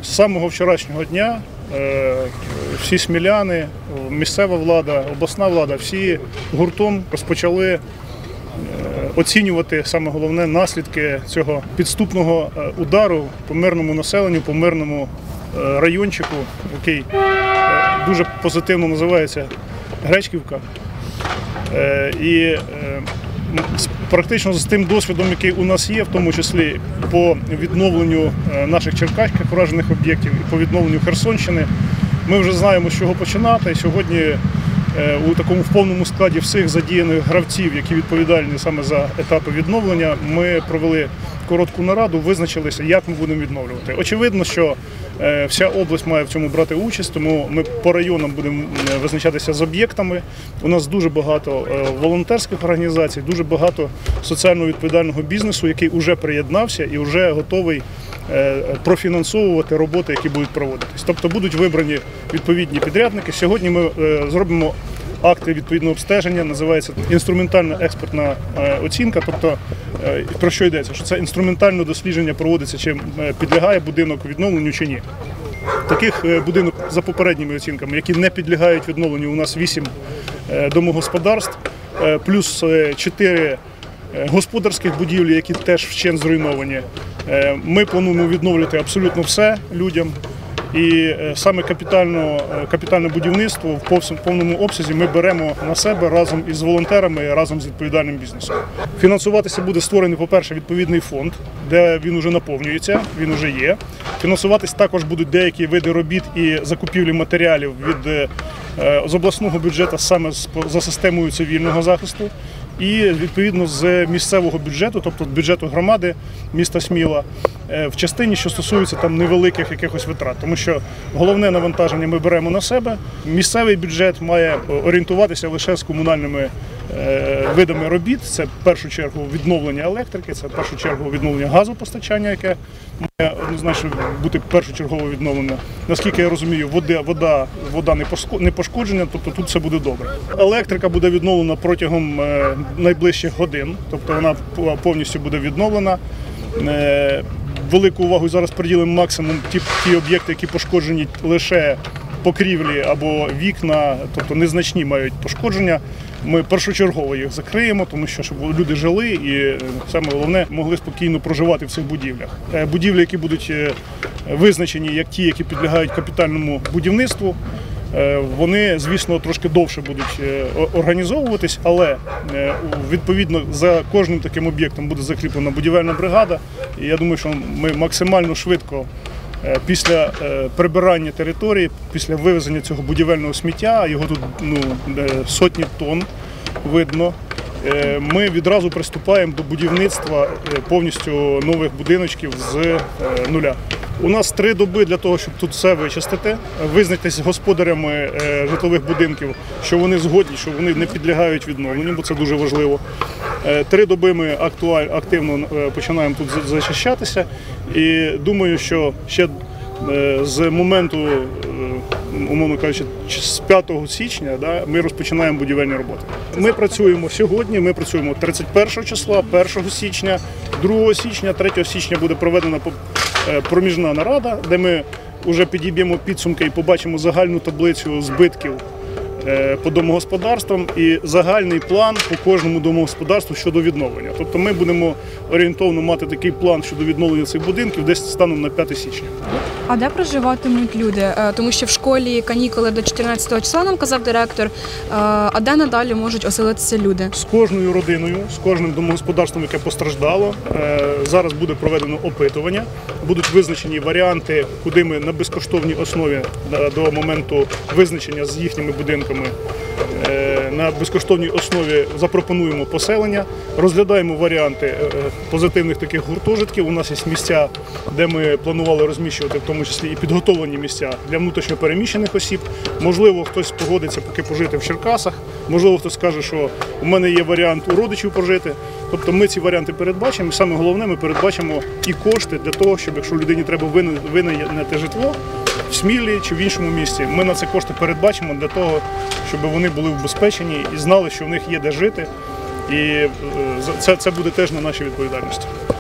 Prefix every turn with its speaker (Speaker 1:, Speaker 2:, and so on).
Speaker 1: З самого вчорашнього дня всі сміляни, місцева влада, обласна влада, всі гуртом розпочали оцінювати, саме головне, наслідки цього підступного удару по мирному населенню, по мирному райончику, який дуже позитивно називається Гречківка. І практично з тим досвідом, який у нас є, в тому числі по відновленню наших черкаських вражених об'єктів і по відновленню Херсонщини, ми вже знаємо, з чого починати. Сьогодні у такому в повному складі всіх задіяних гравців, які відповідальні саме за етапи відновлення, ми провели коротку нараду, визначилися, як ми будемо відновлювати. Очевидно, що вся область має в цьому брати участь, тому ми по районам будемо визначатися з об'єктами. У нас дуже багато волонтерських організацій, дуже багато соціально відповідального бізнесу, який вже приєднався і вже готовий профінансовувати роботи, які будуть проводитись. Тобто будуть вибрані відповідні підрядники. Сьогодні ми зробимо акти відповідного обстеження, називається інструментальна експертна оцінка. Тобто, про що йдеться? Що це інструментальне дослідження проводиться, чи підлягає будинок відновленню, чи ні. Таких будинок за попередніми оцінками, які не підлягають відновленню, у нас 8 домогосподарств, плюс 4 господарських будівлі, які теж вщент зруйновані. Ми плануємо відновлювати абсолютно все людям. І саме капітальне будівництво в повному обсязі ми беремо на себе разом із волонтерами, разом з відповідальним бізнесом. Фінансуватися буде створений, по-перше, відповідний фонд, де він вже наповнюється, він вже є. Фінансуватись також будуть деякі види робіт і закупівлі матеріалів з обласного бюджету саме за системою цивільного захисту. І, відповідно, з місцевого бюджету, тобто бюджету громади міста Сміла, в частині, що стосується там невеликих якихось витрат. Тому що головне навантаження ми беремо на себе. Місцевий бюджет має орієнтуватися лише з комунальними видами робіт. Це в першу чергу відновлення електрики, це в першу чергу відновлення газопостачання, яке має однозначно бути першочергово відновлено. Наскільки я розумію, вода не пошкоджена, тобто тут все буде добре. Електрика буде відновлена протягом найближчих годин, тобто вона повністю буде відновлена. Велику увагу зараз приділимо максимум ті об'єкти, які пошкоджені лише покрівлі або вікна, тобто незначні мають пошкодження. Ми першочергово їх закриємо, тому що щоб люди жили і, саме головне, могли спокійно проживати в цих будівлях. Будівлі, які будуть визначені як ті, які підлягають капітальному будівництву, вони, звісно, трошки довше будуть організовуватись, але відповідно за кожним таким об'єктом буде закріплена будівельна бригада. І я думаю, що ми максимально швидко після прибирання території, після вивезення цього будівельного сміття, його тут сотні тонн видно, ми відразу приступаємо до будівництва повністю нових будиночків з нуля. У нас 3 доби для того, щоб тут все вичистити, визначитися з господарями житлових будинків, що вони згодні, що вони не підлягають відновленню, бо це дуже важливо. 3 доби ми активно починаємо тут зачищатися і думаю, що ще з моменту, умовно кажучи, з 5 січня ми розпочинаємо будівельні роботи. Ми працюємо сьогодні, ми працюємо 31 числа, 1 січня, 2 січня, 3 січня буде проведена проміжна нарада, де ми вже підіб'ємо підсумки і побачимо загальну таблицю збитків по домогосподарствам і загальний план по кожному домогосподарству щодо відновлення. Тобто ми будемо орієнтовно мати такий план щодо відновлення цих будинків десь станом на 5 січня.
Speaker 2: А де проживатимуть люди? Тому що в школі канікули до 14 числа, нам казав директор, а де надалі можуть оселитися люди?
Speaker 1: З кожною родиною, з кожним домогосподарством, яке постраждало, зараз буде проведено опитування, будуть визначені варіанти, куди ми на безкоштовній основі до моменту визначення з їхніми будинками на безкоштовній основі запропонуємо поселення, розглядаємо варіанти позитивних таких гуртожитків. У нас є місця, де ми планували розміщувати, в тому числі і підготовлені місця для внутрішньопереміщених осіб. Можливо, хтось погодиться поки пожити в Черкасах, можливо, хтось скаже, що у мене є варіант у родичів пожити. Тобто ми ці варіанти передбачимо, і саме головне, ми передбачимо і кошти для того, щоб якщо людині треба винайняти житло в Смілі чи в іншому місці, ми на це кошти передбачимо для того, щоб вони були убезпечені і знали, що в них є де жити. І це буде теж на нашій відповідальності.